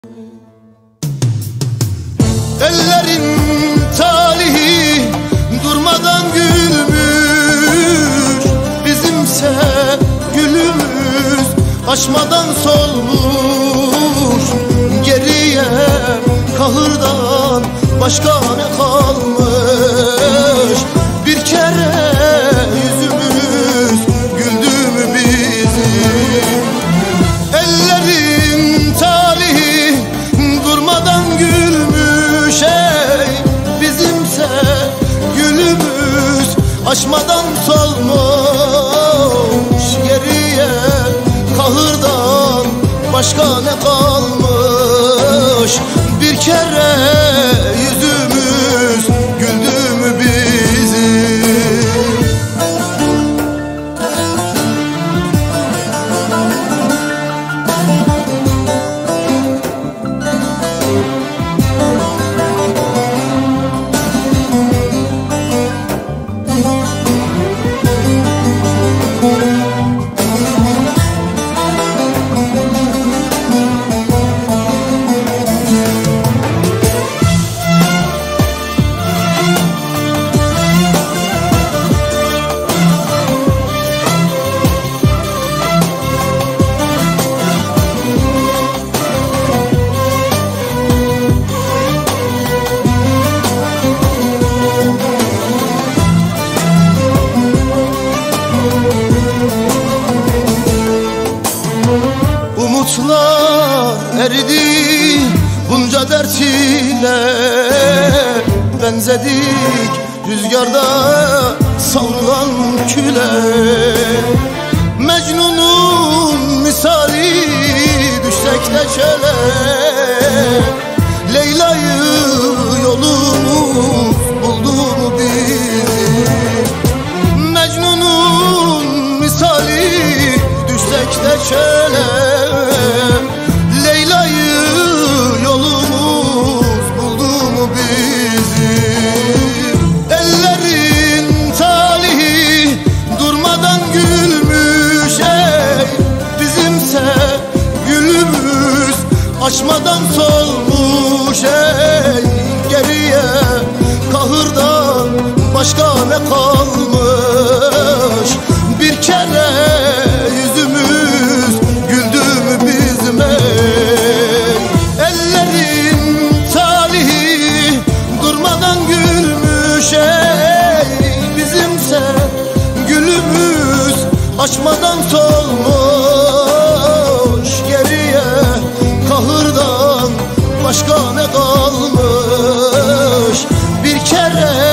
Ellerin talihi durmadan gülmüş, bizimse gülümüz açmadan solmuş. Geriye kahırdan başka ne kalmış? Bir kere yüzümüz güldü mü bizim? Ellerin talihi durmadan gülmüş, bizimse gülümüz açmadan solmuş. Geriye kahırdan başka ne kalmış? Bir kere yüzümüz güldü mü bizim? Umutlar eridi bunca dert ile, benzedik rüzgarda savrulan küle. Mecnun'un misali düşsek de çöle, Leyla'yı yolumuz buldu mu bizim? Mecnun'un misali düşsek de çöle, Leyla'yı yolumuz buldu mu bizim? Ellerin talihi durmadan gülmüş, bizimse gülümüz açmadan solmuş. Geriye kahırdan başka ne kalmış? Bir kere yüzümüz güldü mü bizim? Ellerin talihi durmadan gülmüş, bizimse gülümüz açmadan solmuş. Geriye kahırdan başka ne kalmış? Bir kere